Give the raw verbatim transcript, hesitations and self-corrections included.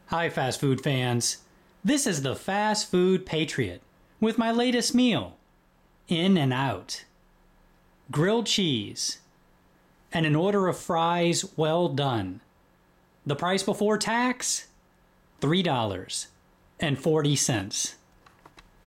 Hi, fast food fans. This is the Fast Food Patriot with my latest meal, In-N-Out. Grilled cheese and an order of fries well done. The price before tax? three dollars and forty cents.